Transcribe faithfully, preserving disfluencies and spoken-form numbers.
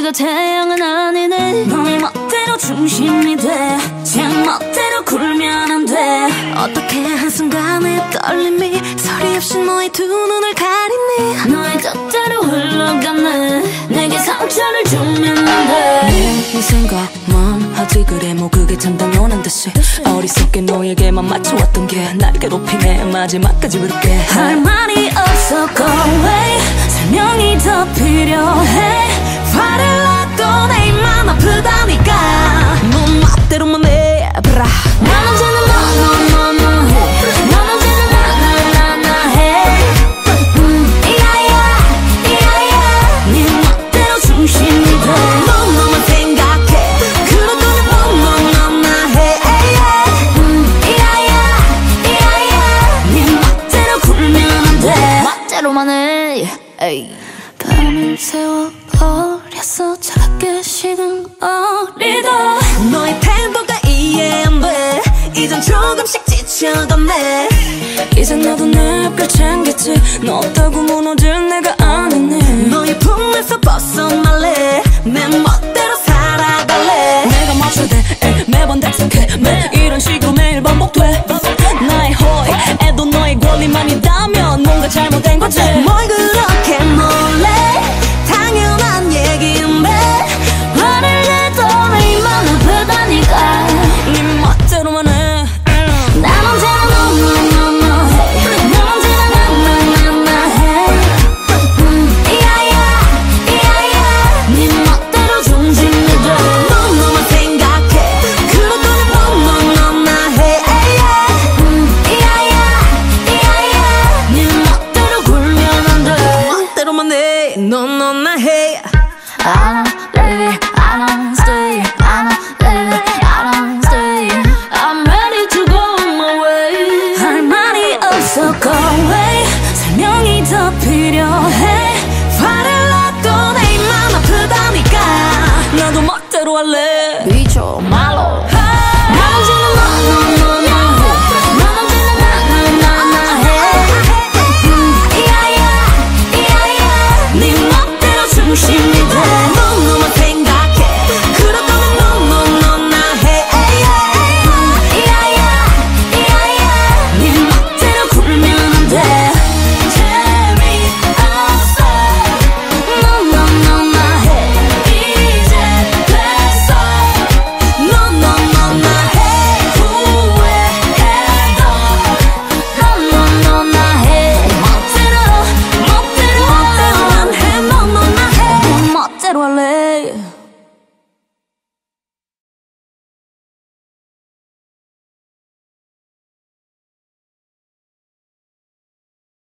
네가 태양은 아니네. 너의 멋대로 중심이 돼. 제 멋대로 굴면 안 돼. 어떻게 한순간에 떨림이 서리 없이 너의 두 눈을 가리니. 너의 뜻대로 흘러가네. 내게 상처를 주면 안 돼. 네 생각만 하지 그래 뭐 그게 참 당연한 듯이 어리석게 너에게만 맞춰왔던 게 날 괴롭히네. 마지막까지 부를게. 할 말이 없어 go away. 설명이 더 필요해. 화를 놔도 내 입만 아프다니까. 넌 멋대로만 해 브라. 난 언제나 너너너너 해. 난 언제나 나나나나 해. 음, 이야야 이야야. 네 멋대로 중심이 돼. 넌 너만 생각해. 그럴 거면 너너너나 해. 음, 이야야 이야야. 네 멋대로 굴면 안 돼. 멋대로만 해. 에이. 밤을 새워버렸어 차갑게 식은 어리다. 너의 태도가 이해 안 돼. 이젠 조금씩 지쳐가네. 이젠 나도 내 앞을 챙겼지. 너 없다고 무너질 내가 아니네. 너의 품에서 벗어날래.